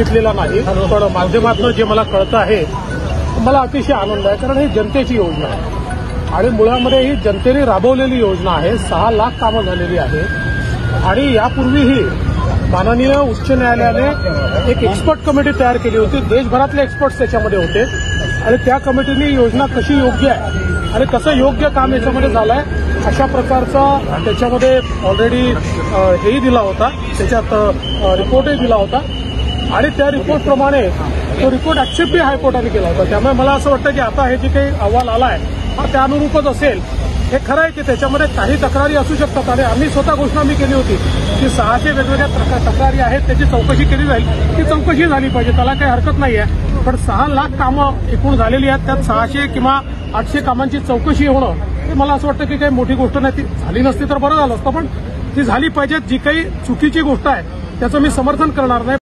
बघितलेला नाही, पण माध्यमातून जे मला कळतं आहे मला अतिशय आनंद आहे, कारण ही जनतेची योजना आहे आणि मुळामध्ये ही जनतेने राबवलेली योजना आहे. 6 लाख कामं झालेली आहेत आणि यापूर्वीही माननीय उच्च न्यायालयाने एक एक्सपर्ट कमिटी तयार केली होती. देशभरातले एक्सपर्ट्स त्याच्यामध्ये होते आणि त्या कमिटीने योजना कशी योग्य आहे आणि कसं योग्य काम याच्यामध्ये झालं आहे अशा प्रकारचा त्याच्यामध्ये ऑलरेडी हेही दिला होता, त्याच्यात रिपोर्टही दिला होता आणि त्या रिपोर्टप्रमाणे तो रिपोर्ट ऍक्सेप्टही हायकोर्टाने केला होता. त्यामुळे मला असं वाटतं की आता हे जे काही अहवाल आला आहे हा त्या अनुरूपच असेल. हे खरं आहे की त्याच्यामध्ये काही तक्रारी असू शकतात आणि आम्ही स्वतः घोषणा मी केली होती की 600 वेगवेगळ्या तक्रारी आहेत, त्याची चौकशी केली जाईल. ती चौकशी झाली पाहिजे, त्याला काही हरकत नाही आहे. पण 6 लाख कामं एकूण झालेली आहेत, त्यात 600 किंवा 800 कामांची चौकशी होणं हे मला असं वाटतं की काही मोठी गोष्ट नाही. ती झाली नसती तर बरं झालं असतं, पण ती झाली पाहिजे. जी काही चुकीची गोष्ट आहे त्याचं मी समर्थन करणार नाही.